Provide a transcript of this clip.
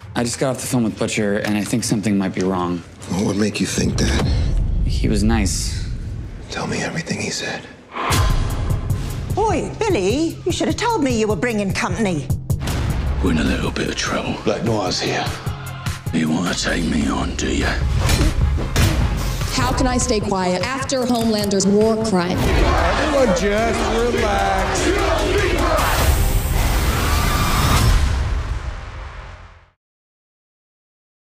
I just got off the phone with Butcher, and I think something might be wrong. What would make you think that? He was nice. Tell me everything he said. Oi, Billy, you should have told me you were bringing company. We're in a little bit of trouble. Black Noir's here. You want to take me on, do you? How can I stay quiet after Homelander's war crime? Everyone just relax.